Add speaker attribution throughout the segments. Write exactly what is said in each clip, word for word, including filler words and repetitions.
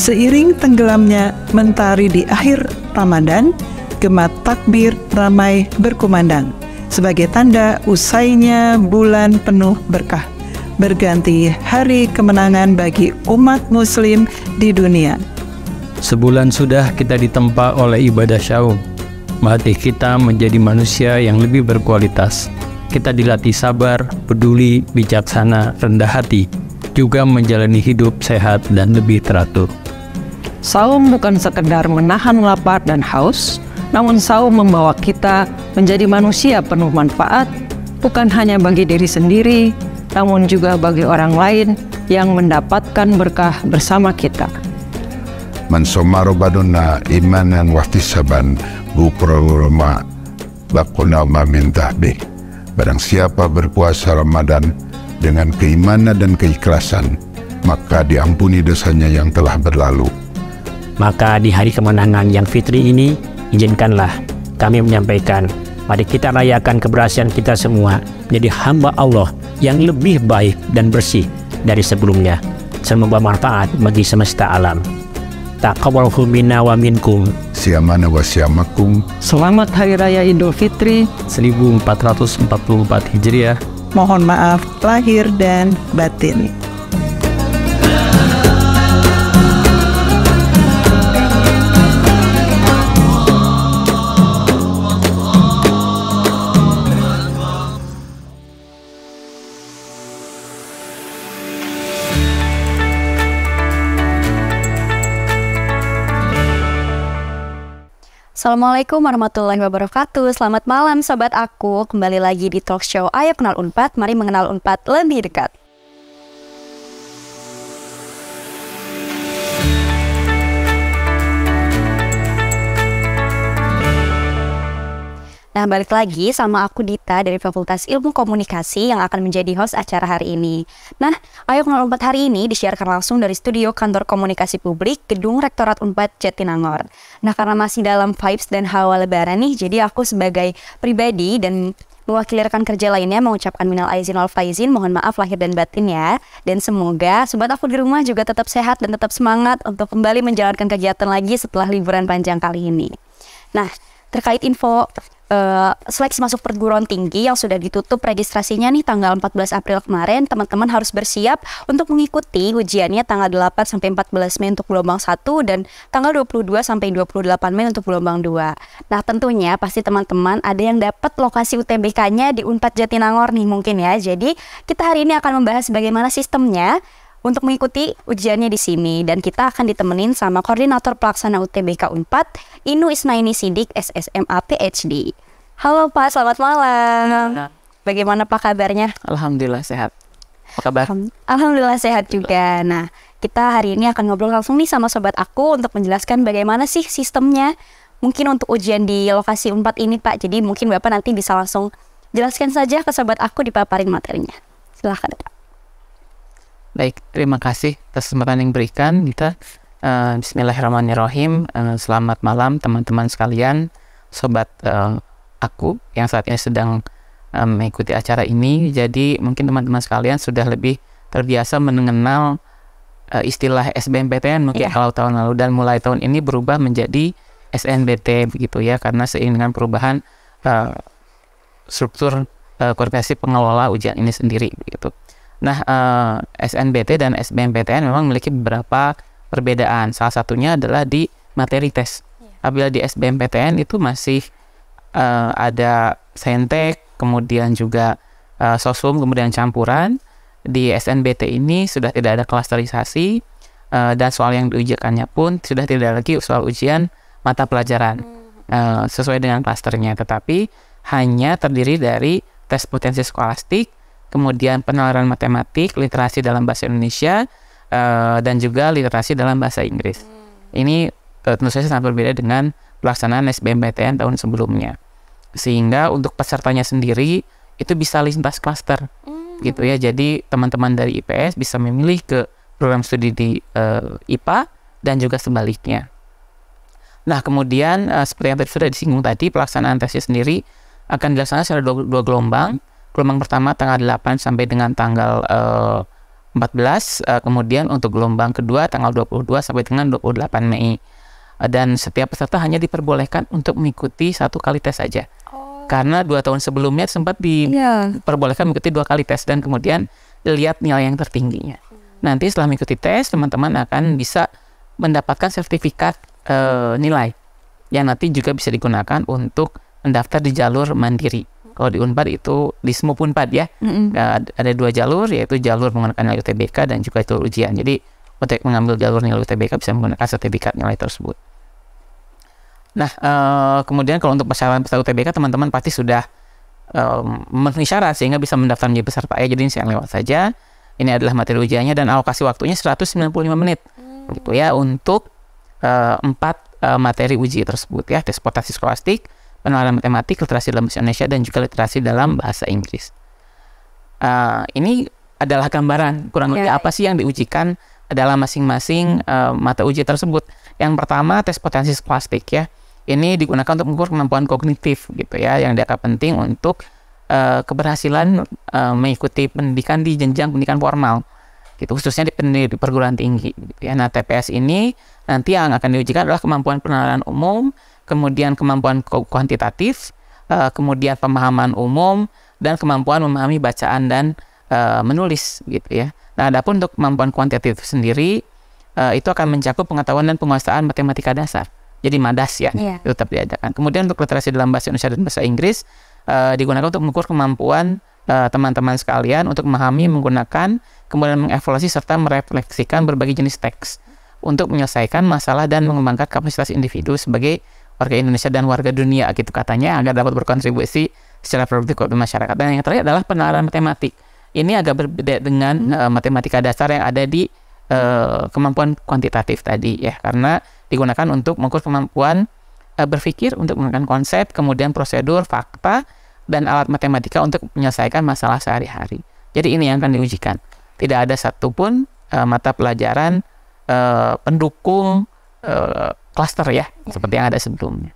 Speaker 1: Seiring tenggelamnya mentari di akhir Ramadan, gema takbir ramai berkumandang sebagai tanda usainya bulan penuh berkah, berganti hari kemenangan bagi umat muslim di dunia.
Speaker 2: Sebulan sudah kita ditempa oleh ibadah syaum, melatih kita menjadi manusia yang lebih berkualitas. Kita dilatih sabar, peduli, bijaksana, rendah hati, juga menjalani hidup sehat dan lebih teratur.
Speaker 3: Saum bukan sekedar menahan lapar dan haus, namun saum membawa kita menjadi manusia penuh manfaat, bukan hanya bagi diri sendiri, namun juga bagi orang lain yang mendapatkan berkah bersama kita.
Speaker 4: Man soma Ramadana imanan wahtisaban bukrulma bakuna ma min tahbih. Barang siapa berpuasa Ramadan dengan keimanan dan keikhlasan, maka diampuni dosanya yang telah berlalu.
Speaker 5: Maka di hari kemenangan yang fitri ini, izinkanlah kami menyampaikan, mari kita rayakan keberhasilan kita semua menjadi hamba Allah yang lebih baik dan bersih dari sebelumnya, semoga manfaat bagi semesta alam. Taqabbalallahu minna wa minkum.
Speaker 4: Siamana wa siamakum.
Speaker 3: Selamat Hari Raya Idul Fitri
Speaker 2: seribu empat ratus empat puluh empat Hijriah.
Speaker 1: Mohon maaf lahir dan batin.
Speaker 6: Assalamualaikum warahmatullahi wabarakatuh. Selamat malam sobat aku. Kembali lagi di talk show Ayo Kenal Unpad. Mari mengenal Unpad lebih dekat. Nah, balik lagi sama aku Dita dari Fakultas Ilmu Komunikasi yang akan menjadi host acara hari ini. Nah, Ayo Kenal Unpad hari ini disiarkan langsung dari studio Kantor Komunikasi Publik Gedung Rektorat Unpad Jatinangor. Nah, karena masih dalam vibes dan hawa lebaran nih, jadi aku sebagai pribadi dan mewakili rekan kerja lainnya mengucapkan minal aizin wal faizin, mohon maaf lahir dan batin ya. Dan semoga sobat aku di rumah juga tetap sehat dan tetap semangat untuk kembali menjalankan kegiatan lagi setelah liburan panjang kali ini. Nah, terkait info Uh, seleksi masuk perguruan tinggi yang sudah ditutup registrasinya nih tanggal empat belas April kemarin, teman-teman harus bersiap untuk mengikuti ujiannya tanggal delapan sampai empat belas Mei untuk gelombang satu dan tanggal dua puluh dua sampai dua puluh delapan Mei untuk gelombang dua. Nah, tentunya pasti teman-teman ada yang dapat lokasi U T B K-nya di Unpad Jatinangor nih mungkin ya. Jadi kita hari ini akan membahas bagaimana sistemnya untuk mengikuti ujiannya di sini, dan kita akan ditemenin sama Koordinator Pelaksana U T B K Unpad, Inu Isnaini Sidik, S S M A P H D. Halo Pak, selamat malam. Bagaimana Pak kabarnya?
Speaker 7: Alhamdulillah sehat. Apa kabar?
Speaker 6: Alhamdulillah sehat juga. Nah, kita hari ini akan ngobrol langsung nih sama sobat aku untuk menjelaskan bagaimana sih sistemnya mungkin untuk ujian di lokasi Unpad ini Pak. Jadi mungkin Bapak nanti bisa langsung jelaskan saja ke sobat aku, dipaparin materinya. Silahkan Pak.
Speaker 7: Baik, terima kasih atas kesempatan yang diberikan kita. Uh, Bismillahirrahmanirrahim. Uh, selamat malam teman-teman sekalian, sobat uh, aku yang saat ini sedang uh, mengikuti acara ini. Jadi mungkin teman-teman sekalian sudah lebih terbiasa mengenal uh, istilah S B M P T N mungkin yeah. kalau tahun lalu, dan mulai tahun ini berubah menjadi S N B T begitu ya, karena seiring dengan perubahan uh, struktur uh, koordinasi pengelola ujian ini sendiri begitu. Nah, uh, S N B T dan S B M P T N memang memiliki beberapa perbedaan. Salah satunya adalah di materi tes. Apabila di S B M P T N itu masih uh, ada saintek, kemudian juga uh, sosum, kemudian campuran. Di S N B T ini sudah tidak ada klasterisasi, uh, dan soal yang diujikannya pun sudah tidak lagi soal ujian mata pelajaran uh, sesuai dengan klasternya, tetapi hanya terdiri dari tes potensi skolastik, kemudian penalaran matematik, literasi dalam bahasa Indonesia, uh, dan juga literasi dalam bahasa Inggris. Hmm. Ini uh, tentu saja sangat berbeda dengan pelaksanaan S B M P T N tahun sebelumnya. Sehingga untuk pesertanya sendiri itu bisa lintas klaster, hmm. gitu ya. Jadi teman-teman dari I P S bisa memilih ke program studi di uh, I P A dan juga sebaliknya. Nah, kemudian uh, seperti yang tadi sudah disinggung tadi, pelaksanaan tesnya sendiri akan dilaksanakan secara dua, dua gelombang. Gelombang pertama tanggal delapan sampai dengan tanggal uh, empat belas, uh, kemudian untuk gelombang kedua tanggal dua puluh dua sampai dengan dua puluh delapan Mei. Uh, dan setiap peserta hanya diperbolehkan untuk mengikuti satu kali tes saja. Oh. Karena dua tahun sebelumnya sempat diperbolehkan yeah. mengikuti dua kali tes dan kemudian lihat nilai yang tertingginya. Hmm. Nanti setelah mengikuti tes, teman-teman akan bisa mendapatkan sertifikat uh, nilai yang nanti juga bisa digunakan untuk mendaftar di jalur mandiri. Kalau di Unpad itu di SMUP Unpad ya, mm-hmm. uh, ada dua jalur, yaitu jalur menggunakan nilai U T B K dan juga jalur ujian. Jadi untuk mengambil jalur nilai U T B K bisa menggunakan sertifikat nilai tersebut. Nah, uh, kemudian kalau untuk persyaratan peserta U T B K, teman-teman pasti sudah um, memenuhi syarat sehingga bisa mendaftar menjadi peserta ya. Jadi ini saya lewat saja. Ini adalah materi ujiannya dan alokasi waktunya seratus sembilan puluh lima menit, mm. gitu ya, untuk uh, empat uh, materi uji tersebut ya, transportasi skolastik, pengenalan matematik, literasi dalam bahasa Indonesia, dan juga literasi dalam bahasa Inggris. Uh, ini adalah gambaran kurang lebih yeah. apa sih yang diujikan dalam masing-masing uh, mata uji tersebut. Yang pertama, tes potensi skolastik ya. Ini digunakan untuk mengukur kemampuan kognitif gitu ya, yang dianggap penting untuk uh, keberhasilan uh, mengikuti pendidikan di jenjang pendidikan formal, gitu, khususnya di, di perguruan tinggi. Gitu ya. Nah, T P S ini nanti yang akan diujikan adalah kemampuan pengenalan umum, kemudian kemampuan kuantitatif, uh, kemudian pemahaman umum, dan kemampuan memahami bacaan dan uh, menulis, gitu ya. Nah, adapun untuk kemampuan kuantitatif sendiri, uh, itu akan mencakup pengetahuan dan penguasaan matematika dasar. Jadi MADAS ya, yeah. itu tetap diajarkan. Kemudian untuk literasi dalam bahasa Indonesia dan bahasa Inggris, uh, digunakan untuk mengukur kemampuan uh, teman-teman sekalian untuk memahami, menggunakan, kemudian mengevaluasi serta merefleksikan berbagai jenis teks untuk menyelesaikan masalah dan mengembangkan kapasitas individu sebagai warga Indonesia dan warga dunia, gitu katanya, agar dapat berkontribusi secara produktif ke masyarakat. Dan yang terakhir adalah pengenalan matematik. Ini agak berbeda dengan hmm. uh, matematika dasar yang ada di uh, kemampuan kuantitatif tadi ya, karena digunakan untuk mengukur kemampuan uh, berpikir, untuk menggunakan konsep, kemudian prosedur, fakta, dan alat matematika untuk menyelesaikan masalah sehari-hari. Jadi ini yang akan diujikan. Tidak ada satupun uh, mata pelajaran uh, pendukung uh, klaster ya, seperti yang ada sebelumnya.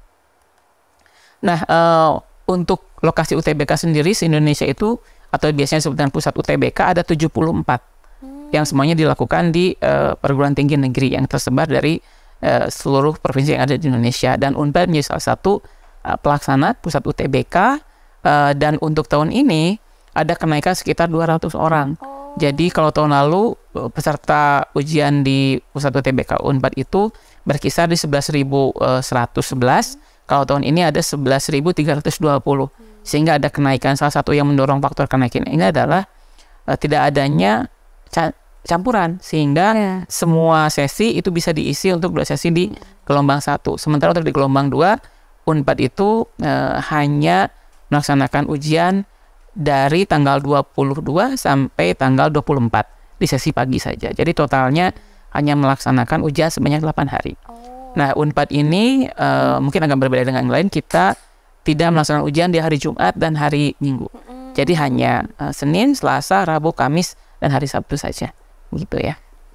Speaker 7: Nah, uh, untuk lokasi U T B K sendiri se-Indonesia itu, atau biasanya disebut dengan pusat U T B K, ada tujuh puluh empat hmm. yang semuanya dilakukan di uh, perguruan tinggi negeri yang tersebar dari uh, seluruh provinsi yang ada di Indonesia. Dan Unpad menjadi salah satu uh, pelaksana pusat U T B K, uh, dan untuk tahun ini ada kenaikan sekitar dua ratus orang. Oh. Jadi kalau tahun lalu peserta ujian di pusat U T B K Unpad itu berkisar di sebelas ribu seratus sebelas, hmm. kalau tahun ini ada sebelas ribu tiga ratus dua puluh. Hmm. Sehingga ada kenaikan. Salah satu yang mendorong faktor kenaikan ini adalah uh, tidak adanya ca- campuran, sehingga yeah. semua sesi itu bisa diisi untuk dua sesi di gelombang satu. Sementara untuk di gelombang dua, Unpad itu uh, hanya melaksanakan ujian dari tanggal dua puluh dua sampai tanggal dua puluh empat di sesi pagi saja. Jadi totalnya hanya melaksanakan ujian sebanyak delapan hari. Oh. Nah, Unpad ini uh, mungkin agak berbeda dengan yang lain. Kita tidak melaksanakan ujian di hari Jumat dan hari Minggu. Mm. Jadi hanya uh, Senin, Selasa, Rabu, Kamis, dan hari Sabtu saja. Gitu ya.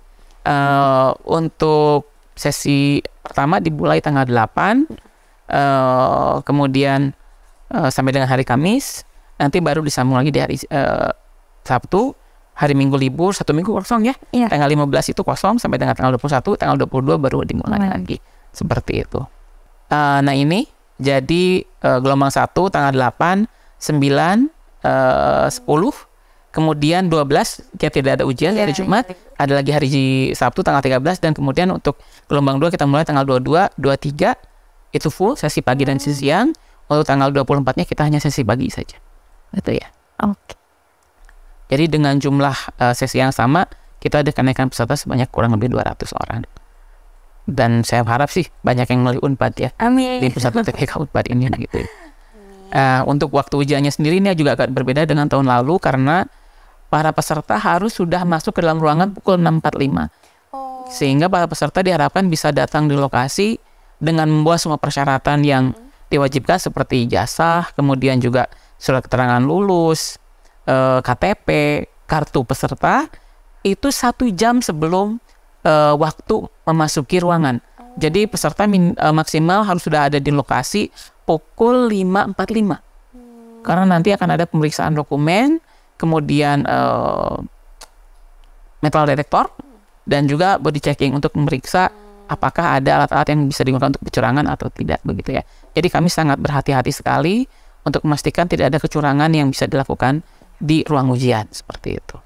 Speaker 7: Uh, untuk sesi pertama dimulai tanggal delapan, uh, kemudian uh, sampai dengan hari Kamis, nanti baru disambung lagi di hari uh, Sabtu, hari Minggu libur, satu minggu kosong ya. Yeah. Tanggal lima belas itu kosong, sampai dengan tanggal dua puluh satu, tanggal dua puluh dua baru dimulai mm. lagi. Seperti itu. Uh, nah ini, jadi uh, gelombang satu tanggal delapan, sembilan, uh, sepuluh, kemudian dua belas kita tidak ada ujian, yeah, hari Jumat, yeah. ada lagi hari Sabtu tanggal tiga belas, dan kemudian untuk gelombang dua kita mulai tanggal dua puluh dua, dua puluh tiga itu full sesi pagi dan sesi siang. Untuk tanggal dua puluh empat-nya kita hanya sesi pagi saja. Gitu ya. Oke. Okay. Jadi dengan jumlah uh, sesi yang sama, kita ada kenaikan peserta sebanyak kurang lebih dua ratus orang. Dan saya harap sih banyak yang melalui Unpad ya. Amin. Di pusat U T B K Unpad ini gitu. Uh, untuk waktu ujiannya sendiri ini juga agak berbeda dengan tahun lalu, karena para peserta harus sudah masuk ke dalam ruangan pukul enam empat puluh lima. Oh. Sehingga para peserta diharapkan bisa datang di lokasi dengan membawa semua persyaratan yang hmm. diwajibkan seperti ijazah, kemudian juga surat keterangan lulus, uh, K T P, kartu peserta, itu satu jam sebelum Uh, waktu memasuki ruangan. Oh. Jadi peserta min, uh, maksimal harus sudah ada di lokasi pukul lima empat puluh lima. Hmm. Karena nanti akan ada pemeriksaan dokumen, kemudian uh, metal detector dan juga body checking untuk memeriksa apakah ada alat-alat yang bisa digunakan untuk kecurangan atau tidak begitu ya. Jadi kami sangat berhati-hati sekali untuk memastikan tidak ada kecurangan yang bisa dilakukan di ruang ujian seperti itu.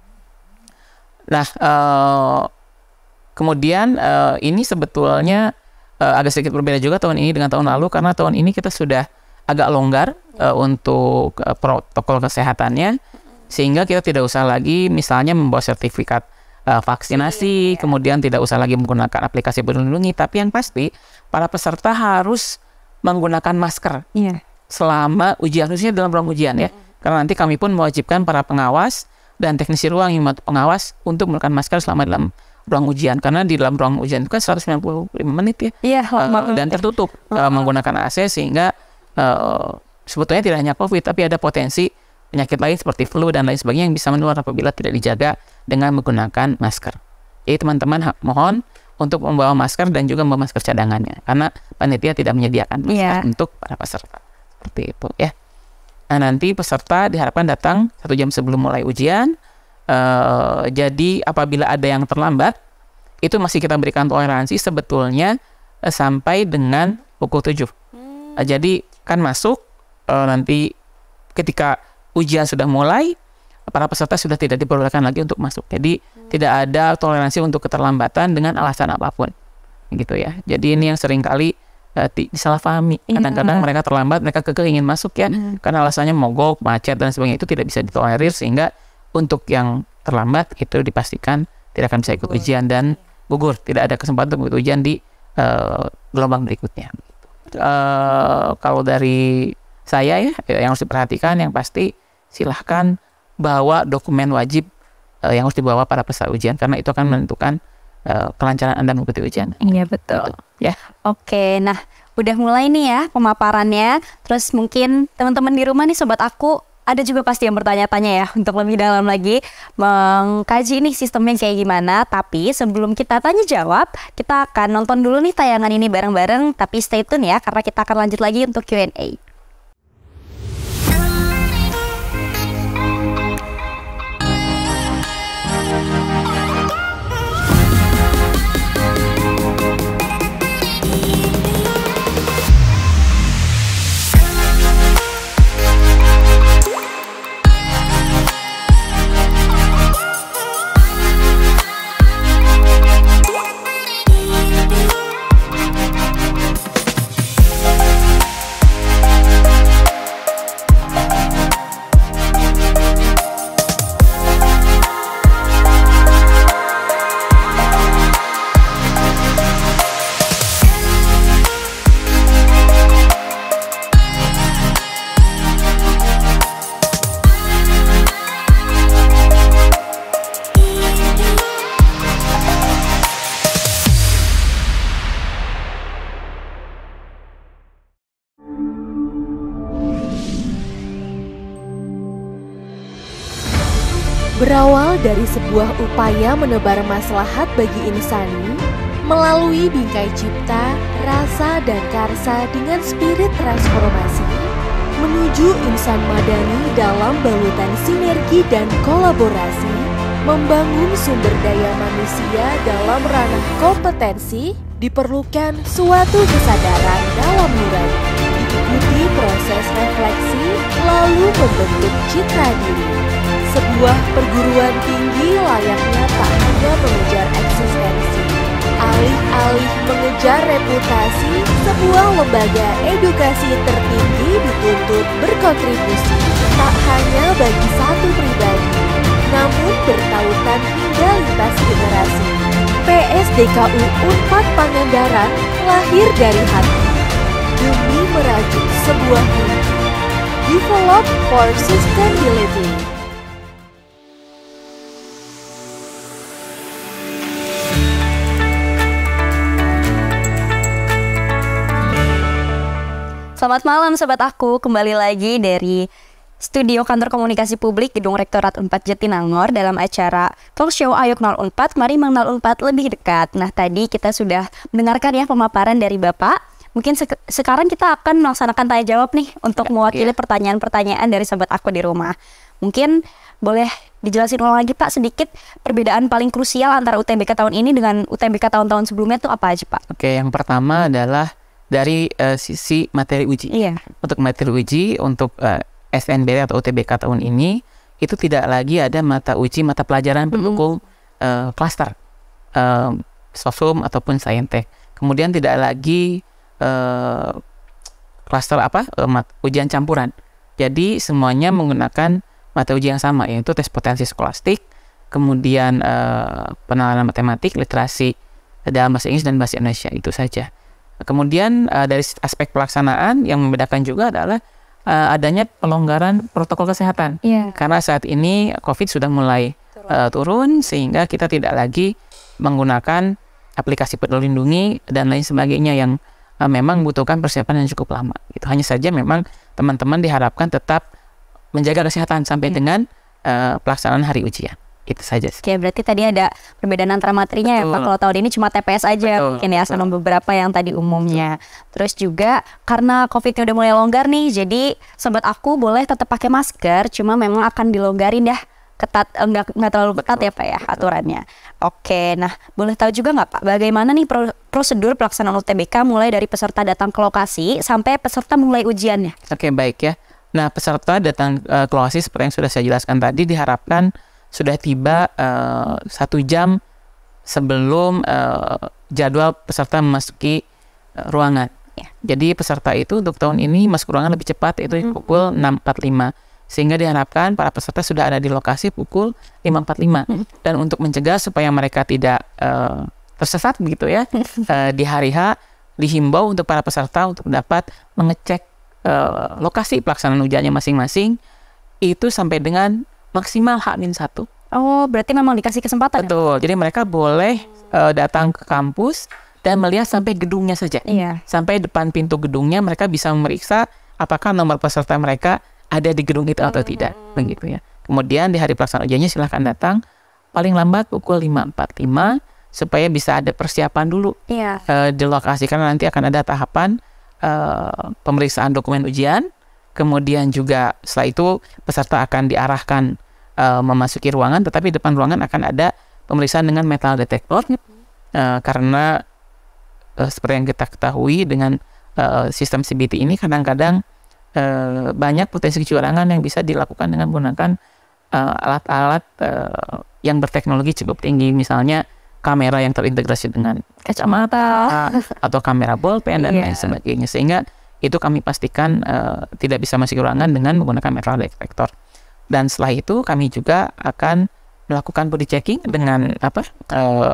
Speaker 7: Nah, uh, kemudian uh, ini sebetulnya uh, agak sedikit berbeda juga tahun ini dengan tahun lalu, karena tahun ini kita sudah agak longgar uh, untuk uh, protokol kesehatannya, sehingga kita tidak usah lagi misalnya membawa sertifikat uh, vaksinasi, kemudian tidak usah lagi menggunakan aplikasi Peduli Lindungi, tapi yang pasti para peserta harus menggunakan masker
Speaker 6: yeah.
Speaker 7: selama ujian, khususnya dalam ruang ujian ya, karena nanti kami pun mewajibkan para pengawas dan teknisi ruang yang membantu pengawas untuk menggunakan masker selama dalam ruang ujian, karena di dalam ruang ujian itu kan seratus sembilan puluh lima menit ya,
Speaker 6: yeah,
Speaker 7: uh, dan tertutup uh, menggunakan A C, sehingga uh, sebetulnya tidak hanya COVID tapi ada potensi penyakit lain seperti flu dan lain sebagainya yang bisa menular apabila tidak dijaga dengan menggunakan masker. Jadi teman-teman mohon untuk membawa masker dan juga membawa masker cadangannya, karena panitia tidak menyediakan masker
Speaker 6: yeah.
Speaker 7: untuk para peserta seperti itu ya. Nah, nanti peserta diharapkan datang satu jam sebelum mulai ujian. Uh, jadi apabila ada yang terlambat, itu masih kita berikan toleransi sebetulnya uh, sampai dengan pukul tujuh. Uh, jadi kan masuk uh, nanti ketika ujian sudah mulai, para peserta sudah tidak diperbolehkan lagi untuk masuk. Jadi hmm. tidak ada toleransi untuk keterlambatan dengan alasan apapun, gitu ya. Jadi ini yang seringkali uh, disalahpahami. Kadang-kadang yeah. mereka terlambat, mereka kekeh ingin masuk ya, mm. karena alasannya mogok, macet dan sebagainya, itu tidak bisa ditolerir, sehingga untuk yang terlambat itu dipastikan tidak akan bisa ikut ujian dan gugur, tidak ada kesempatan untuk ikut ujian di uh, gelombang berikutnya. Uh, kalau dari saya ya, yang harus diperhatikan yang pasti silahkan bawa dokumen wajib uh, yang harus dibawa para peserta ujian, karena itu akan menentukan uh, kelancaran Anda mengikuti ujian.
Speaker 6: Iya betul.
Speaker 7: Ya.
Speaker 6: Oke, nah udah mulai nih ya pemaparannya. Terus mungkin teman-teman di rumah nih, sobat aku, ada juga pasti yang bertanya-tanya ya untuk lebih dalam lagi mengkaji nih sistemnya kayak gimana. Tapi sebelum kita tanya jawab, kita akan nonton dulu nih tayangan ini bareng-bareng. Tapi stay tune ya, karena kita akan lanjut lagi untuk Q and A.
Speaker 8: Berawal dari sebuah upaya menebar maslahat bagi insani, melalui bingkai cipta, rasa, dan karsa dengan spirit transformasi, menuju insan madani dalam balutan sinergi dan kolaborasi, membangun sumber daya manusia dalam ranah kompetensi, diperlukan suatu kesadaran dalam nurani, diikuti proses refleksi, lalu membentuk citra diri. Sebuah perguruan tinggi layaknya tak hanya mengejar eksistensi. Alih-alih mengejar reputasi, sebuah lembaga edukasi tertinggi dituntut berkontribusi tak hanya bagi satu pribadi, namun bertautan hingga lintas generasi. P S D K U Unpad Pangandaran lahir dari hati, demi merajut sebuah mimpi. Develop for Sustainability.
Speaker 6: Selamat malam sobat aku, kembali lagi dari studio kantor komunikasi publik Gedung Rektorat Unpad Jatinangor dalam acara talk show Ayo Kenal Unpad, Mari Mengenal Unpad Lebih Dekat. Nah, tadi kita sudah mendengarkan ya pemaparan dari Bapak. Mungkin sek sekarang kita akan melaksanakan tanya jawab nih untuk mewakili pertanyaan-pertanyaan dari sobat aku di rumah. Mungkin boleh dijelasin ulang lagi Pak sedikit perbedaan paling krusial antara U T B K tahun ini dengan U T B K tahun-tahun sebelumnya tuh apa aja Pak?
Speaker 7: Oke, yang pertama adalah dari uh, sisi materi uji.
Speaker 6: Iya.
Speaker 7: Untuk materi uji untuk uh, S N B T atau U T B K tahun ini itu tidak lagi ada mata uji mata pelajaran pendukung uh, klaster uh, sosum ataupun saintek. Kemudian tidak lagi uh, klaster apa uh, mat, ujian campuran. Jadi semuanya menggunakan mata uji yang sama, yaitu tes potensi skolastik, kemudian uh, penalaran matematik, literasi dalam bahasa Inggris dan bahasa Indonesia, itu saja. Kemudian uh, dari aspek pelaksanaan yang membedakan juga adalah uh, adanya pelonggaran protokol kesehatan.
Speaker 6: Yeah.
Speaker 7: Karena saat ini COVID sudah mulai turun. Uh, turun, sehingga kita tidak lagi menggunakan aplikasi Peduli Lindungi dan lain sebagainya yang uh, memang membutuhkan persiapan yang cukup lama. Itu hanya saja memang teman-teman diharapkan tetap menjaga kesehatan sampai yeah. dengan uh, pelaksanaan hari ujian. Itu saja.
Speaker 6: Oke, berarti tadi ada perbedaan antara materinya. Betul. Ya Pak. Kalau tahun ini cuma T P S aja. Betul. Mungkin ya, sama beberapa yang tadi umumnya. Terus juga karena COVID-nya udah mulai longgar nih, jadi sobat aku boleh tetap pakai masker, cuma memang akan dilonggarin ya. Ketat, enggak, enggak terlalu ketat ya Pak ya aturannya. Oke, nah boleh tahu juga nggak Pak bagaimana nih pro, prosedur pelaksanaan U T B K mulai dari peserta datang ke lokasi sampai peserta mulai ujiannya?
Speaker 7: Oke, baik ya. Nah, peserta datang uh, ke lokasi seperti yang sudah saya jelaskan tadi diharapkan sudah tiba uh, satu jam sebelum uh, jadwal peserta memasuki uh, ruangan. Ya. Jadi peserta itu untuk tahun ini masuk ruangan lebih cepat, yaitu mm-hmm. pukul enam empat puluh lima. Sehingga diharapkan para peserta sudah ada di lokasi pukul lima empat puluh lima. Mm-hmm. Dan untuk mencegah supaya mereka tidak uh, tersesat begitu ya, uh, di hari H dihimbau untuk para peserta untuk dapat mengecek Uh, lokasi pelaksanaan ujiannya masing-masing itu sampai dengan maksimal H minus satu.
Speaker 6: Oh, berarti memang dikasih kesempatan.
Speaker 7: Betul, ya? Jadi mereka boleh uh, datang ke kampus dan melihat sampai gedungnya saja.
Speaker 6: Iya.
Speaker 7: Sampai depan pintu gedungnya mereka bisa memeriksa apakah nomor peserta mereka ada di gedung itu atau tidak, begitu ya. Kemudian di hari pelaksanaan ujiannya silahkan datang paling lambat pukul lima empat puluh lima supaya bisa ada persiapan dulu
Speaker 6: iya.
Speaker 7: uh, di lokasi, karena nanti akan ada tahapan Uh, pemeriksaan dokumen ujian, kemudian juga setelah itu peserta akan diarahkan uh, memasuki ruangan, tetapi depan ruangan akan ada pemeriksaan dengan metal detektor uh, karena uh, seperti yang kita ketahui dengan uh, sistem C B T ini kadang-kadang uh, banyak potensi kecurangan yang bisa dilakukan dengan menggunakan uh, alat-alat uh, yang berteknologi cukup tinggi, misalnya kamera yang terintegrasi dengan kacamata atau kamera bolpen dan lain yeah. sebagainya, sehingga itu kami pastikan uh, tidak bisa masuk ke ruangan dengan menggunakan metal detektor. Dan setelah itu kami juga akan melakukan body checking dengan apa uh,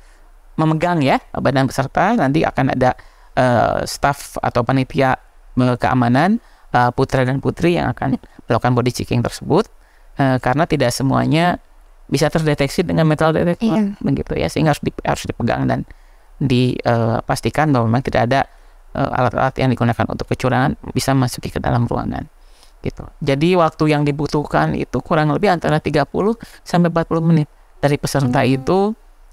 Speaker 7: memegang ya badan peserta. Nanti akan ada uh, staff atau panitia uh, keamanan uh, putra dan putri yang akan melakukan body checking tersebut, uh, karena tidak semuanya bisa terdeteksi dengan metal detektor, iya. begitu ya, sehingga harus, di, harus dipegang dan dipastikan uh, bahwa memang tidak ada uh, alat-alat yang digunakan untuk kecurangan bisa masuk ke dalam ruangan, gitu. Jadi waktu yang dibutuhkan itu kurang lebih antara tiga puluh sampai empat puluh menit dari peserta hmm. itu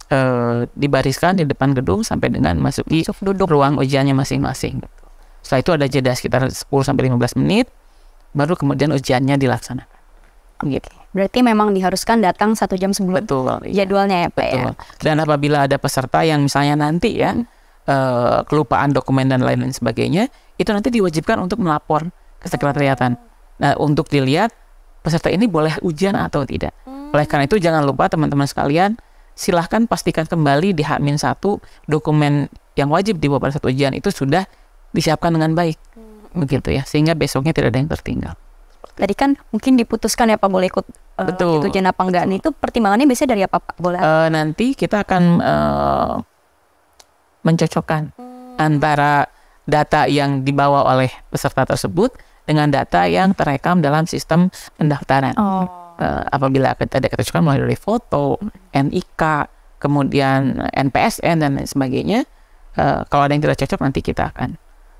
Speaker 7: uh, dibariskan di depan gedung sampai dengan masuki duduk ruang ujiannya masing-masing. Setelah itu ada jeda sekitar sepuluh sampai lima belas menit, baru kemudian ujiannya dilaksanakan. Gitu.
Speaker 6: Berarti memang diharuskan datang satu jam sebelum
Speaker 7: Betul,
Speaker 6: jadwalnya ya Pak
Speaker 7: Betul.
Speaker 6: ya.
Speaker 7: Dan apabila ada peserta yang misalnya nanti ya hmm. uh, kelupaan dokumen dan lain-lain sebagainya, itu nanti diwajibkan untuk melapor ke sekretariatan. Nah, untuk dilihat peserta ini boleh ujian atau tidak. Hmm. Oleh karena itu jangan lupa teman-teman sekalian, silahkan pastikan kembali di H minus satu dokumen yang wajib dibawa pada saat ujian itu sudah disiapkan dengan baik, hmm. begitu ya, sehingga besoknya tidak ada yang tertinggal.
Speaker 6: Tadi kan mungkin diputuskan ya Pak boleh ikut uh,
Speaker 7: Betul.
Speaker 6: ujian apa enggak. Nih itu pertimbangannya biasanya dari apa Pak? Boleh?
Speaker 7: Uh, nanti kita akan uh, mencocokkan hmm. antara data yang dibawa oleh peserta tersebut dengan data yang terekam dalam sistem pendaftaran.
Speaker 6: Oh.
Speaker 7: Uh, apabila ada kecocokan mulai dari foto, N I K, kemudian N P S N dan lain sebagainya, uh, kalau ada yang tidak cocok nanti kita akan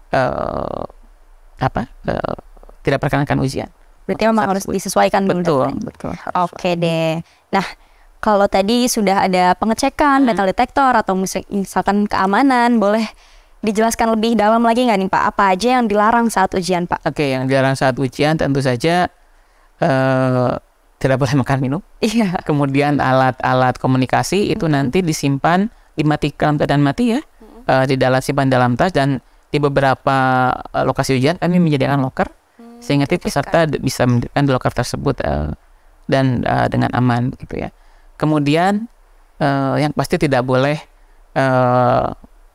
Speaker 7: uh, apa? Uh, tidak perkenankan ujian.
Speaker 6: Berarti memang harus disesuaikan dulu.
Speaker 7: Betul, betul.
Speaker 6: Oke deh. Nah, kalau tadi sudah ada pengecekan, metal detektor atau misalkan keamanan, boleh dijelaskan lebih dalam lagi nggak nih Pak? Apa aja yang dilarang saat ujian Pak?
Speaker 7: Oke, yang dilarang saat ujian tentu saja uh, tidak boleh makan minum.
Speaker 6: Iya.
Speaker 7: Kemudian alat-alat komunikasi itu nanti disimpan, dimatikan dalam keadaan mati ya, uh, di dalam simpan dalam tas, dan di beberapa uh, lokasi ujian kami menyediakan loker hmm, sehingga tiap peserta d- bisa mendirikan di loker tersebut uh, dan uh, dengan aman gitu ya. Kemudian uh, yang pasti tidak boleh uh,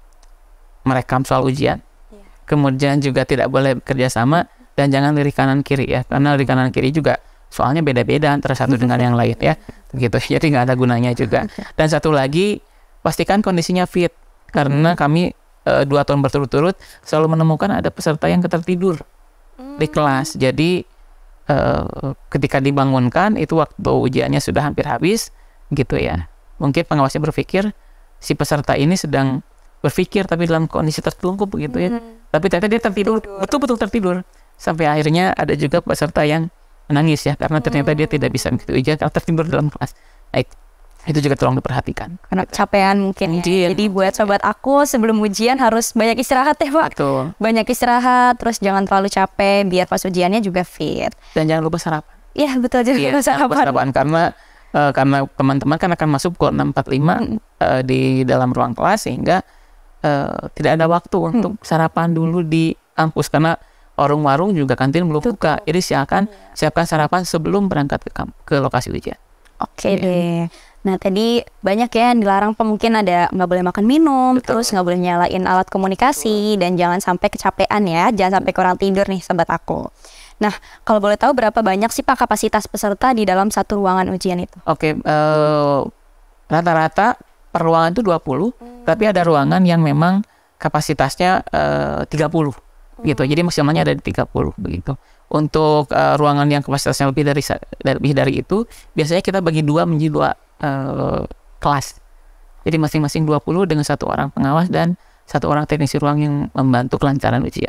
Speaker 7: merekam soal ujian. Yeah. Kemudian juga tidak boleh bekerja sama dan jangan lirik kanan kiri ya, karena lirik kanan kiri juga soalnya beda-beda antara satu dengan yang lain ya, gitu. Jadi nggak ada gunanya juga. Dan satu lagi, pastikan kondisinya fit, karena kami Uh, dua tahun berturut-turut selalu menemukan ada peserta yang ketertidur hmm. di kelas. Jadi uh, ketika dibangunkan itu waktu ujiannya sudah hampir habis gitu ya. Mungkin pengawasnya berpikir si peserta ini sedang berpikir tapi dalam kondisi tertelungkup begitu ya. Hmm. Tapi ternyata dia tertidur, betul-betul tertidur. Sampai akhirnya ada juga peserta yang menangis ya, karena ternyata hmm. dia tidak bisa mengikuti ujian karena tertidur dalam kelas. Nah, itu juga tolong diperhatikan.
Speaker 6: Karena kecapean mungkin ya. Jadi buat sobat aku sebelum ujian harus banyak istirahat ya Pak.
Speaker 7: Betul.
Speaker 6: Banyak istirahat, terus jangan terlalu capek biar pas ujiannya juga fit.
Speaker 7: Dan jangan lupa sarapan.
Speaker 6: Iya betul, jangan
Speaker 7: ya,
Speaker 6: lupa sarapan.
Speaker 7: sarapan. Karena uh, karena teman-teman kan akan masuk pukul enam empat puluh lima hmm. uh, di dalam ruang kelas, sehingga uh, tidak ada waktu hmm. untuk sarapan dulu di kampus, karena warung-warung juga kantin belum
Speaker 6: Betul.
Speaker 7: buka. Jadi silakan hmm. siapkan sarapan sebelum berangkat ke, ke lokasi ujian.
Speaker 6: Oke okay, deh. Nah tadi banyak ya yang dilarang, mungkin ada nggak boleh makan minum,
Speaker 7: Betul.
Speaker 6: terus nggak boleh nyalain alat komunikasi, Betul. dan jangan sampai kecapean ya, jangan sampai kurang tidur nih sobat aku. Nah kalau boleh tahu berapa banyak sih Pak kapasitas peserta di dalam satu ruangan ujian itu?
Speaker 7: Oke, uh, rata-rata per ruangan itu dua puluh, hmm. tapi ada ruangan yang memang kapasitasnya uh, tiga puluh hmm. gitu, jadi maksimalnya ada di tiga puluh begitu. Untuk uh, ruangan yang kapasitasnya lebih dari lebih dari itu, biasanya kita bagi dua menjadi dua uh, kelas. Jadi masing-masing dua puluh dengan satu orang pengawas dan satu orang teknisi ruang yang membantu kelancaran ujian.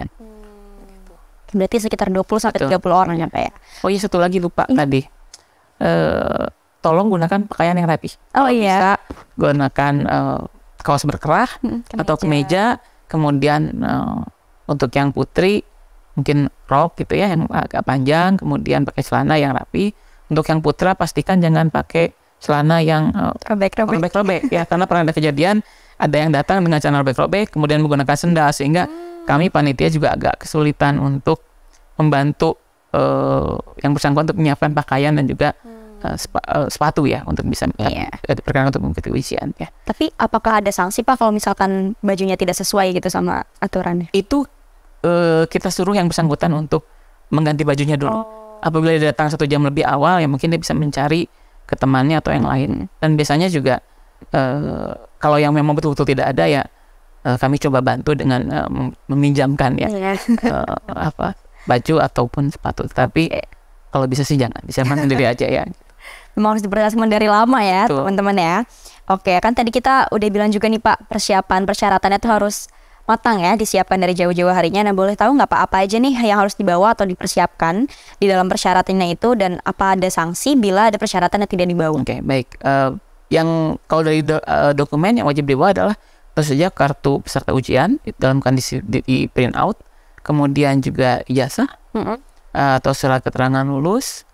Speaker 6: Hmm. Berarti sekitar dua puluh sampai tiga puluh orang ya Pak ya.
Speaker 7: Oh iya, satu lagi lupa
Speaker 6: hmm.
Speaker 7: tadi. Uh, tolong gunakan pakaian yang rapi.
Speaker 6: Oh
Speaker 7: Kalau
Speaker 6: iya.
Speaker 7: Bisa gunakan uh, kaos berkerah
Speaker 6: hmm, kemeja.
Speaker 7: atau kemeja. Kemudian uh, untuk yang putri mungkin rok gitu ya yang agak panjang, kemudian pakai celana yang rapi. Untuk yang putra pastikan jangan pakai celana yang uh, robek-robek ya, karena pernah ada kejadian ada yang datang dengan celana robek-robek kemudian menggunakan sendal, sehingga hmm. kami panitia juga agak kesulitan untuk membantu uh, yang bersangkutan untuk menyiapkan pakaian dan juga hmm. uh, sepa, uh, sepatu ya untuk bisa
Speaker 6: yeah.
Speaker 7: uh, diperkenalkan untuk mengikuti ujian ya.
Speaker 6: Tapi apakah ada sanksi Pak kalau misalkan bajunya tidak sesuai gitu sama aturannya?
Speaker 7: Itu Uh, kita suruh yang bersangkutan untuk mengganti bajunya dulu. Oh. Apabila dia datang satu jam lebih awal, ya mungkin dia bisa mencari ke temannya atau yang lain. Dan biasanya juga uh, kalau yang memang betul-betul tidak ada ya uh, kami coba bantu dengan uh, meminjamkan ya uh, apa baju ataupun sepatu. Tapi eh, kalau bisa sih jangan, bisa sendiri aja ya.
Speaker 6: Memang harus diperhatikan dari lama ya teman-teman ya. Oke, kan tadi kita udah bilang juga nih Pak, persiapan persyaratannya tuh harus matang ya, disiapkan dari jauh-jauh harinya. Nah boleh tahu nggak Pak apa aja nih yang harus dibawa atau dipersiapkan di dalam persyaratannya itu, dan apa ada sanksi bila ada persyaratan yang tidak dibawa?
Speaker 7: Oke okay, baik, uh, yang kalau dari do, uh, dokumen yang wajib dibawa adalah tentu saja kartu peserta ujian dalam kondisi di, di print out, kemudian juga ijazah mm-hmm. uh, atau surat keterangan lulus,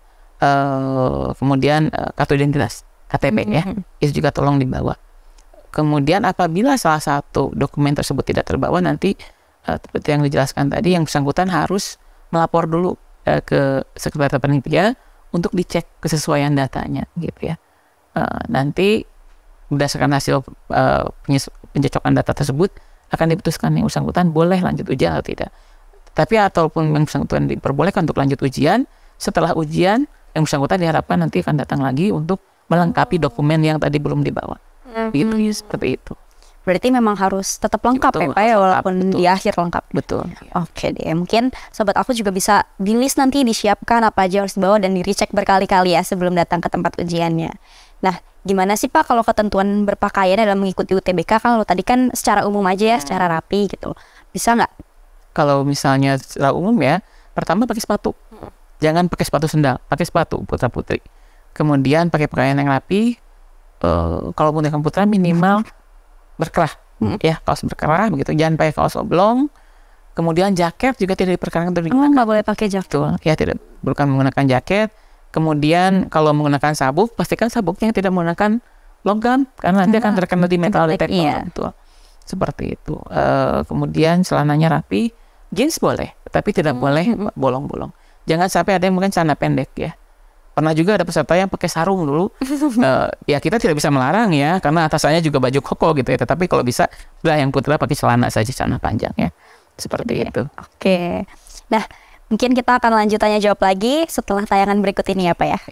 Speaker 7: uh, kemudian uh, kartu identitas K T P mm-hmm. ya, itu juga tolong dibawa. Kemudian apabila salah satu dokumen tersebut tidak terbawa, nanti uh, seperti yang dijelaskan tadi, yang bersangkutan harus melapor dulu uh, ke sekretariat panitia untuk dicek kesesuaian datanya, gitu ya. Uh, nanti berdasarkan hasil uh, pencocokan data tersebut akan diputuskan yang bersangkutan boleh lanjut ujian atau tidak. Tapi ataupun yang bersangkutan diperbolehkan untuk lanjut ujian, setelah ujian yang bersangkutan diharapkan nanti akan datang lagi untuk melengkapi dokumen yang tadi belum dibawa. Gitu, hmm. seperti itu.
Speaker 6: Berarti memang harus tetap lengkap betul, ya Pak ya, walaupun betul. Di akhir lengkap.
Speaker 7: Betul.
Speaker 6: Oke deh, mungkin sobat aku juga bisa di list nanti, disiapkan apa aja harus dibawa dan di recheck berkali-kali ya sebelum datang ke tempat ujiannya. Nah, gimana sih Pak kalau ketentuan berpakaian dalam mengikuti U T B K? Kalau tadi kan secara umum aja ya, secara rapi gitu. Bisa nggak?
Speaker 7: Kalau misalnya secara umum ya, pertama pakai sepatu. Jangan pakai sepatu sendal, pakai sepatu putra putri. Kemudian pakai pakaian yang rapi. Uh, kalau menggunakan putra minimal berkerah, hmm. ya kaos berkerah begitu, jangan pakai kaos oblong. Kemudian jaket juga tidak diperkenankan untuk digunakan.
Speaker 6: Oh, nggak boleh pakai jaket.
Speaker 7: Betul, ya tidak, bukan menggunakan jaket. Kemudian kalau menggunakan sabuk, pastikan sabuknya tidak menggunakan logam karena nanti akan terkena di metal detector.
Speaker 6: Iya.
Speaker 7: Betul. Seperti itu. Uh, kemudian celananya rapi, jeans boleh, tapi tidak boleh bolong-bolong. Jangan sampai ada yang mungkin celana pendek ya. Pernah juga ada peserta yang pakai sarung dulu. uh, ya kita tidak bisa melarang ya, karena atasannya juga baju koko gitu ya. Tetapi kalau bisa, sudah yang putra pakai celana saja, celana panjang ya. Seperti
Speaker 6: Oke.
Speaker 7: itu.
Speaker 6: Oke. Nah, mungkin kita akan lanjut tanya jawab lagi setelah tayangan berikut ini ya Pak ya.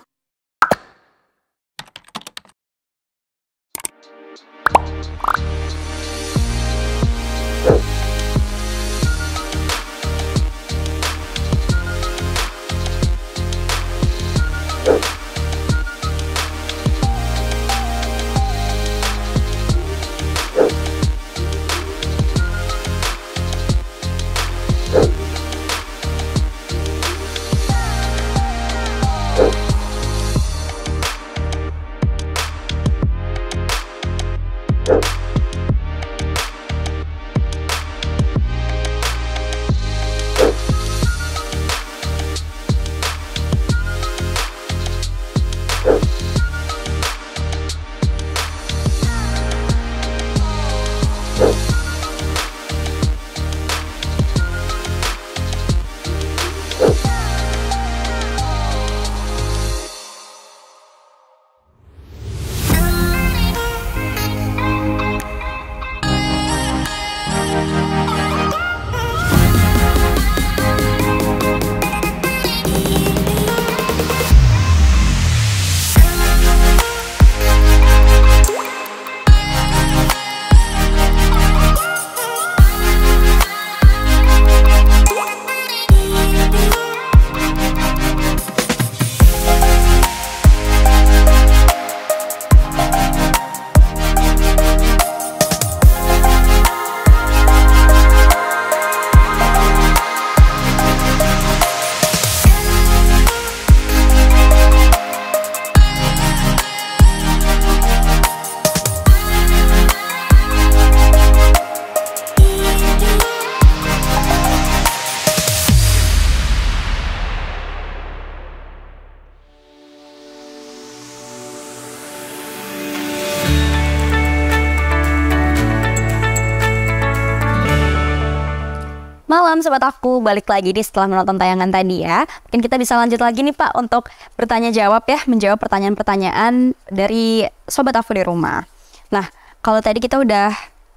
Speaker 6: Malam sobat aku, balik lagi nih setelah menonton tayangan tadi ya. Mungkin kita bisa lanjut lagi nih Pak untuk bertanya jawab ya, menjawab pertanyaan-pertanyaan dari sobat aku di rumah. Nah, kalau tadi kita udah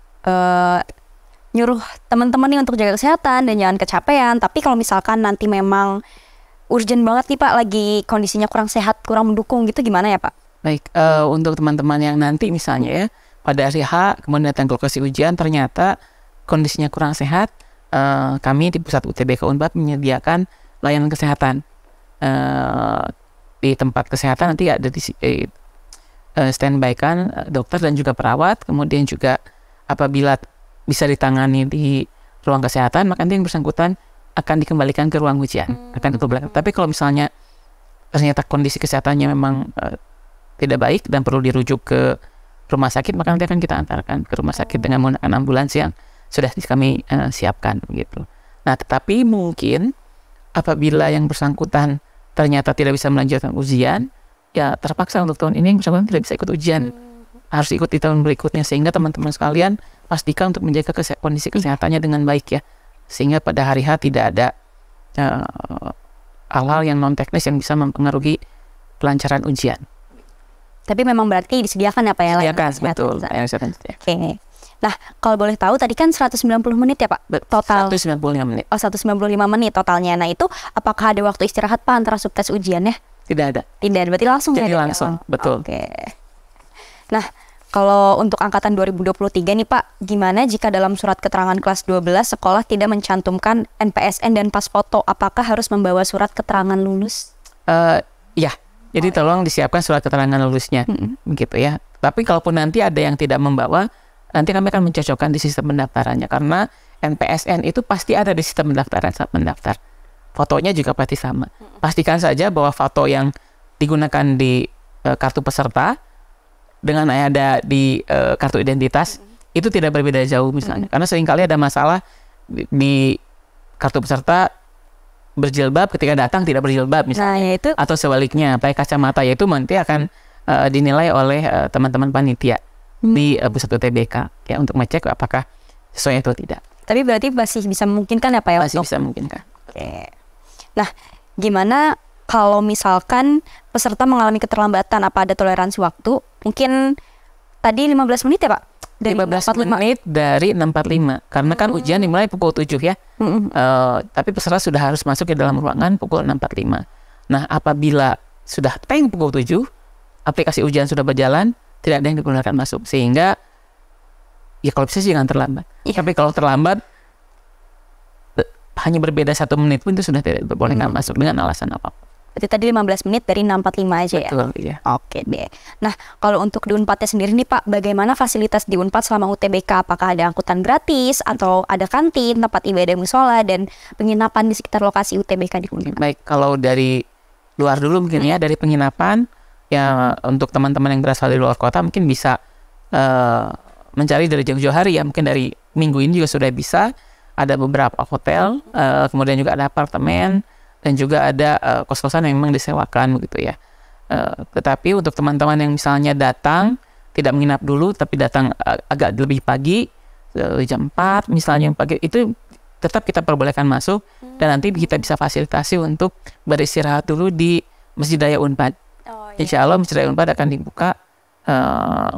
Speaker 6: uh, nyuruh teman-teman nih untuk jaga kesehatan dan jangan kecapean, tapi kalau misalkan nanti memang urgent banget nih Pak, lagi kondisinya kurang sehat, kurang mendukung gitu, gimana ya Pak?
Speaker 7: Baik, uh, untuk teman-teman yang nanti misalnya ya, pada hari H, kemudian datang ke lokasi ujian, ternyata kondisinya kurang sehat, Uh, kami di Pusat U T B K Unpad menyediakan layanan kesehatan uh, di tempat kesehatan. Nanti ada di eh, uh, standby kan uh, dokter dan juga perawat. Kemudian juga apabila bisa ditangani di ruang kesehatan, maka nanti yang bersangkutan akan dikembalikan ke ruang ujian. Hmm. Akan itu belakang. Tapi kalau misalnya ternyata kondisi kesehatannya memang uh, tidak baik dan perlu dirujuk ke rumah sakit, maka nanti akan kita antarkan ke rumah sakit dengan menggunakan ambulans yang sudah kami uh, siapkan begitu. Nah, tetapi mungkin apabila yang bersangkutan ternyata tidak bisa melanjutkan ujian, ya terpaksa untuk tahun ini yang bersangkutan tidak bisa ikut ujian, hmm. harus ikut di tahun berikutnya, sehingga teman-teman sekalian pastikan untuk menjaga kese kondisi kesehatannya dengan baik ya, sehingga pada hari H tidak ada hal-hal uh, yang non teknis yang bisa mempengaruhi kelancaran ujian. Tapi memang berarti disediakan apa ya?
Speaker 6: Ya kan,
Speaker 7: betul. Oke.
Speaker 6: Okay. Nah, kalau boleh tahu tadi kan seratus sembilan puluh menit ya Pak? Total.
Speaker 7: seratus sembilan puluh lima menit.
Speaker 6: Oh, seratus sembilan puluh lima menit totalnya. Nah, itu apakah ada waktu istirahat Pak antara subtes ujiannya?
Speaker 7: Tidak ada.
Speaker 6: Tidak, berarti langsung
Speaker 7: Jadi
Speaker 6: ya?
Speaker 7: langsung, ya? Betul.
Speaker 6: Oke. Nah, kalau untuk angkatan dua ribu dua puluh tiga nih Pak, gimana jika dalam surat keterangan kelas dua belas sekolah tidak mencantumkan N P S N dan pas foto? Apakah harus membawa surat keterangan lulus?
Speaker 7: Uh, ya, jadi oh, tolong disiapkan surat keterangan lulusnya, mm-hmm. begitu ya. Tapi kalaupun nanti ada yang tidak membawa, nanti kami akan mencocokkan di sistem pendaftarannya, karena N P S N itu pasti ada di sistem pendaftaran saat mendaftar. Fotonya juga pasti sama. Pastikan saja bahwa foto yang digunakan di uh, kartu peserta dengan yang ada di uh, kartu identitas mm-hmm. itu tidak berbeda jauh misalnya. Mm-hmm. Karena seringkali ada masalah di, di kartu peserta berjilbab ketika datang tidak berjilbab misalnya.
Speaker 6: Nah, ya itu.
Speaker 7: Atau sebaliknya, pakai kacamata, yaitu nanti akan uh, dinilai oleh uh, teman-teman panitia hmm. di uh, pusat U T B K ya untuk ngecek apakah sesuai atau tidak.
Speaker 6: Tapi berarti masih bisa memungkinkan ya Pak ya?
Speaker 7: Masih
Speaker 6: untuk...
Speaker 7: bisa memungkinkan.
Speaker 6: Oke. Nah, gimana kalau misalkan peserta mengalami keterlambatan, apa ada toleransi waktu? Mungkin tadi lima belas menit ya Pak? Dari
Speaker 7: lima belas menit dari enam empat puluh lima. Karena kan ujian dimulai pukul tujuh ya. Mm-hmm. Uh, tapi peserta sudah harus masuk ke dalam ruangan pukul enam empat puluh lima. Nah, apabila sudah teng pukul tujuh, aplikasi ujian sudah berjalan, tidak ada yang digunakan masuk. Sehingga, ya kalau bisa sih jangan terlambat. Yeah. Tapi kalau terlambat, hanya berbeda satu menit pun itu sudah tidak diperbolehkan mm. masuk dengan alasan apa-apa.
Speaker 6: Berarti tadi lima belas menit dari enam empat puluh lima aja ya?
Speaker 7: Betul, iya.
Speaker 6: Oke deh. Nah, kalau untuk di Unpadnya sendiri nih Pak, bagaimana fasilitas di Unpad selama U T B K? Apakah ada angkutan gratis, atau ada kantin, tempat ibadah musola, dan penginapan di sekitar lokasi U T B K di Unpad?
Speaker 7: Baik, kalau dari luar dulu mungkin ya, dari penginapan, ya untuk teman-teman yang berasal dari luar kota mungkin bisa uh, mencari dari jauh-jauh hari ya, mungkin dari minggu ini juga sudah bisa. Ada beberapa hotel, uh, kemudian juga ada apartemen, dan juga ada uh, kos-kosan yang memang disewakan begitu ya. Uh, tetapi untuk teman-teman yang misalnya datang tidak menginap dulu tapi datang uh, agak lebih pagi, uh, jam empat misalnya yang pagi, itu tetap kita perbolehkan masuk hmm. dan nanti kita bisa fasilitasi untuk beristirahat dulu di Masjid Raya Unpad. Oh, iya. Insya Allah Masjid Raya Unpad akan dibuka uh,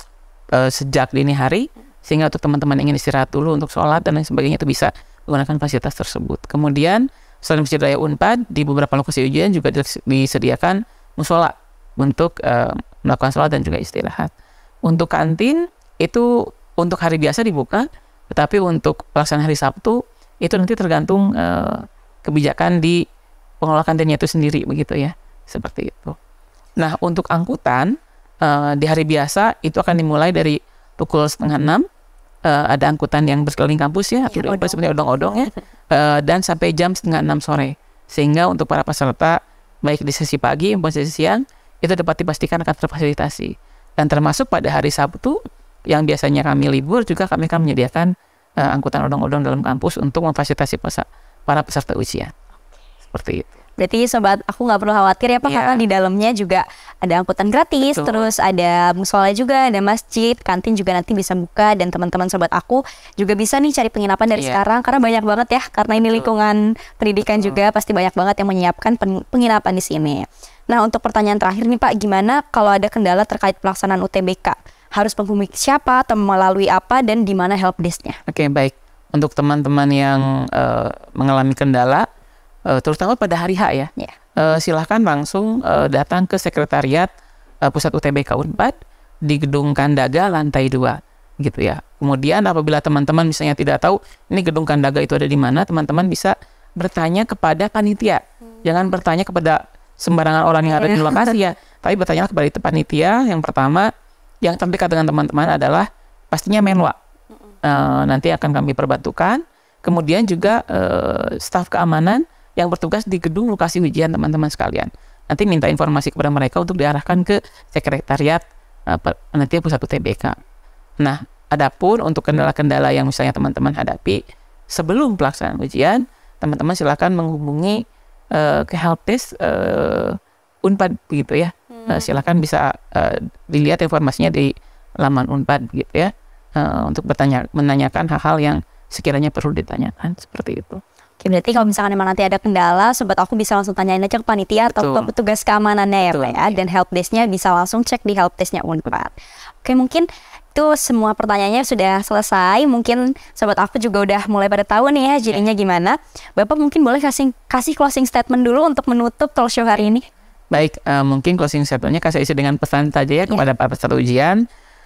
Speaker 7: uh, sejak dini hari sehingga untuk teman-teman yang ingin istirahat dulu untuk sholat dan lain sebagainya itu bisa menggunakan fasilitas tersebut. Kemudian selain Masjid Raya Unpad, di beberapa lokasi ujian juga disediakan musola untuk uh, melakukan sholat dan juga istirahat. Untuk kantin, itu untuk hari biasa dibuka, tetapi untuk pelaksanaan hari Sabtu, itu nanti tergantung uh, kebijakan di pengelola kantinnya itu sendiri, begitu ya. Seperti itu. Nah, untuk angkutan, uh, di hari biasa, itu akan dimulai dari pukul setengah enam, uh, ada angkutan yang berkeliling kampus ya, ya odong. Seperti odong-odong ya. Uh, dan sampai jam setengah enam sore, sehingga untuk para peserta baik di sesi pagi maupun sesi siang itu dapat dipastikan akan terfasilitasi. Dan termasuk pada hari Sabtu yang biasanya kami libur juga kami akan menyediakan uh, angkutan odong-odong dalam kampus untuk memfasilitasi pesa- para peserta ujian. Seperti itu.
Speaker 6: Berarti sobat aku nggak perlu khawatir ya Pak, yeah. karena di dalamnya juga ada angkutan gratis, betul. Terus ada musola juga, ada masjid, kantin juga nanti bisa buka, dan teman-teman sobat aku juga bisa nih cari penginapan dari yeah. sekarang, karena banyak banget ya, karena ini lingkungan pendidikan betul. Juga pasti banyak banget yang menyiapkan penginapan di sini. Nah, untuk pertanyaan terakhir nih Pak, gimana kalau ada kendala terkait pelaksanaan U T B K? Harus menghubungi siapa atau melalui apa, dan di mana helpdesk-nya? Oke,
Speaker 7: okay, baik. Untuk teman-teman yang uh, mengalami kendala, Uh, terutama pada hari H ya, yeah. uh, silahkan langsung uh, datang ke sekretariat uh, pusat U T B K Unpad di gedung Kandaga lantai dua, gitu ya. Kemudian apabila teman-teman misalnya tidak tahu ini gedung Kandaga itu ada di mana, teman-teman bisa bertanya kepada panitia, hmm. jangan bertanya kepada sembarangan orang yang ada di lokasi ya, tapi bertanya kepada itu panitia. Yang pertama yang terdekat dengan teman-teman adalah pastinya Menwa, uh, nanti akan kami perbantukan. Kemudian juga uh, staf keamanan yang bertugas di gedung lokasi ujian teman-teman sekalian. Nanti minta informasi kepada mereka untuk diarahkan ke sekretariat uh, nanti pusat U T B K. Nah, adapun untuk kendala-kendala yang misalnya teman-teman hadapi sebelum pelaksanaan ujian, teman-teman silakan menghubungi uh, ke helpdesk uh, Unpad begitu ya. Hmm. Uh, silakan bisa uh, dilihat informasinya di laman Unpad begitu ya. Uh, untuk bertanya menanyakan hal-hal yang sekiranya perlu ditanyakan seperti itu.
Speaker 6: Oke, berarti kalau misalkan emang nanti ada kendala, sobat aku bisa langsung tanyain aja ke panitia atau ke petugas keamanannya ya Pak ya. Dan helpdesk-nya bisa langsung cek di helpdesk-nya Unpad. Oke, mungkin itu semua pertanyaannya sudah selesai. Mungkin sobat aku juga udah mulai pada tahu nih ya jadinya gimana. Bapak mungkin boleh kasih kasih closing statement dulu untuk menutup talk show hari ini.
Speaker 7: Baik, uh, mungkin closing statement-nya kasih isi dengan pesan saja ya kepada para peserta ujian.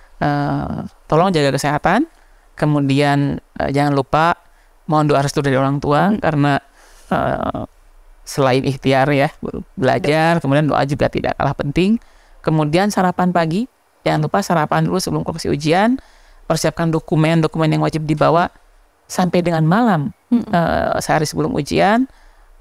Speaker 7: Uh, tolong jaga kesehatan. Kemudian uh, jangan lupa mohon doa restu dari orang tua, hmm. karena uh, selain ikhtiar ya belajar, kemudian doa juga tidak kalah penting. Kemudian sarapan pagi, jangan lupa sarapan dulu sebelum lokasi ujian. Persiapkan dokumen-dokumen yang wajib dibawa sampai dengan malam hmm. uh, sehari sebelum ujian.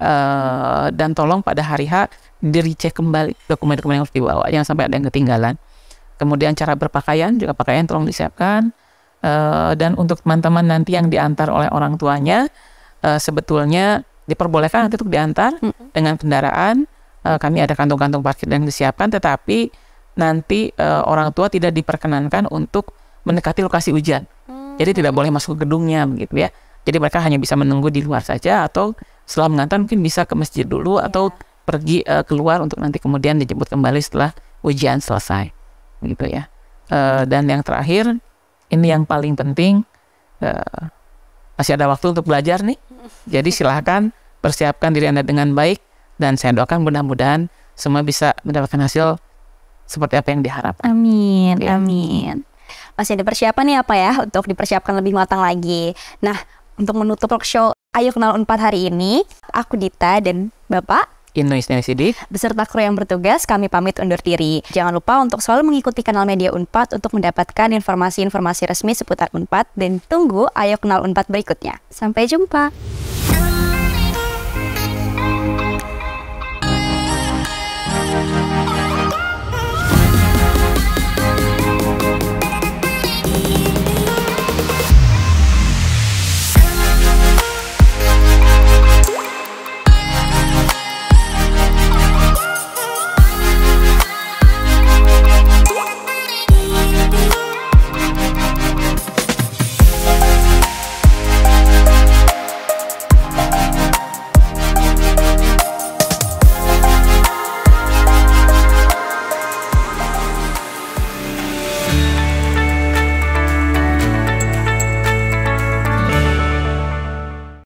Speaker 7: Uh, dan tolong pada hari H di-recheck kembali dokumen-dokumen yang harus dibawa, jangan sampai ada yang ketinggalan. Kemudian cara berpakaian juga pakaian tolong disiapkan. Uh, dan untuk teman-teman nanti yang diantar oleh orang tuanya, uh, sebetulnya diperbolehkan nanti untuk diantar mm-hmm. dengan kendaraan. Uh, kami ada kantong-kantong parkir yang disiapkan, tetapi nanti uh, orang tua tidak diperkenankan untuk mendekati lokasi ujian. Hmm. Jadi tidak boleh masuk ke gedungnya begitu ya. Jadi mereka hanya bisa menunggu di luar saja, atau setelah mengantar mungkin bisa ke masjid dulu yeah. atau pergi uh, keluar untuk nanti kemudian dijemput kembali setelah ujian selesai. Gitu ya. Uh, dan yang terakhir, ini yang paling penting, uh, masih ada waktu untuk belajar nih. Jadi silahkan persiapkan diri Anda dengan baik, dan saya doakan mudah-mudahan semua bisa mendapatkan hasil seperti apa yang diharapkan.
Speaker 6: Amin,
Speaker 7: ya.
Speaker 6: amin. Masih ada persiapan nih apa ya untuk dipersiapkan lebih matang lagi. Nah, untuk menutup talk show Ayo Kenal Unpad hari ini, aku Dita dan Bapak
Speaker 7: Inno Isnani Sidik
Speaker 6: beserta kru yang bertugas, kami pamit undur diri. Jangan lupa untuk selalu mengikuti kanal media Unpad untuk mendapatkan informasi-informasi resmi seputar Unpad, dan tunggu Ayo Kenal Unpad berikutnya. Sampai jumpa.